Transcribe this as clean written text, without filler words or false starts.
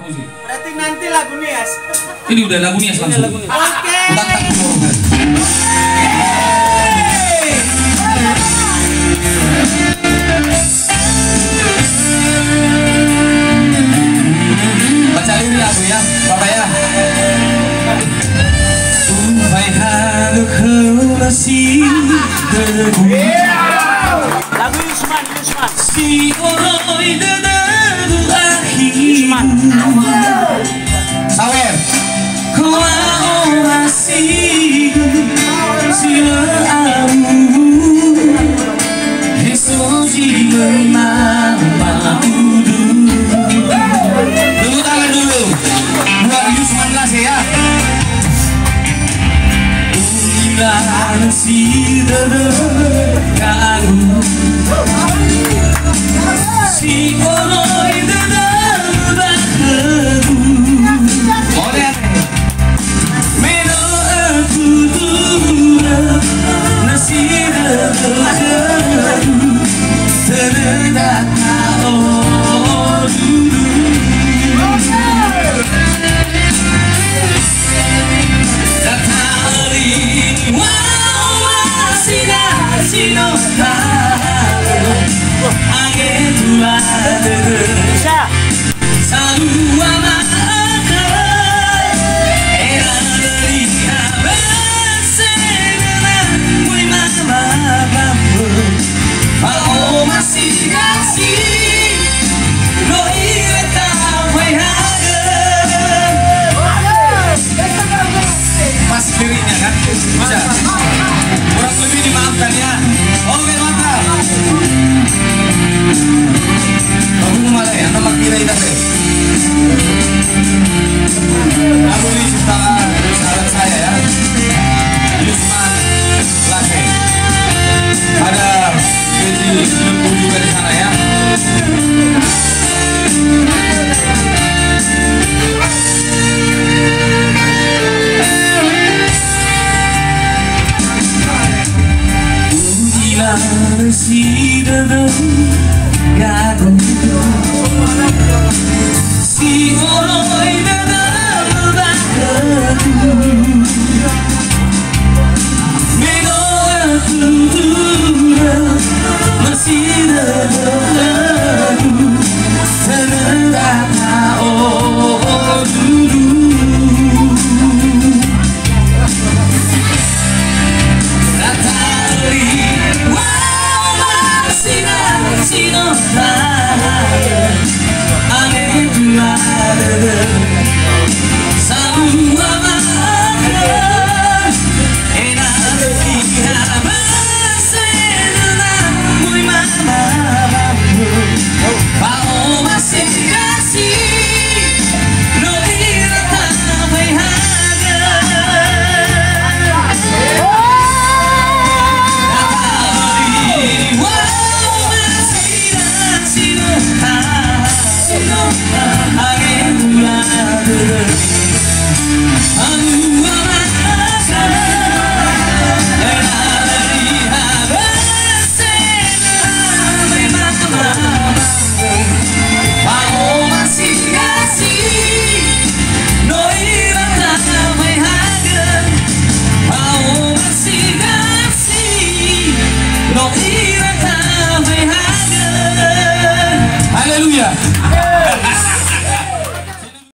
musik. Berarti nanti lagu Nias. Ini udah lagu Nias langsung. Oke. Baca ini lagu ya, Bapak ya. Lagu Yusman. Si oroy dadaru Yusman. Sawer. Kau masih sila amu Esoji mama Tepuk tangan dulu buat Yusman Lase ya. Ulang si dadaru si oroy dadaru dadaru Oleh Meno aku dura nasira dadaru terdekat kau dulu Datang ini wow masih nasi nostalgia Bisa. Salua maka era dari abasena muy mama bambu Mau masih kasih lo ireta way Pas dirinya kan bisa kurang lebih dimaafkan ya. Oke mantap. Kamu malah ya, nama kira itu deh. Lagu ini ciptaan sahabat saya ya, Yusman Lase. Ada Bezi Lembu juga di sana ya. Si dada garu si oroy dada dadaru Meno aku dura masih dadaru terdekat kau dulu Angin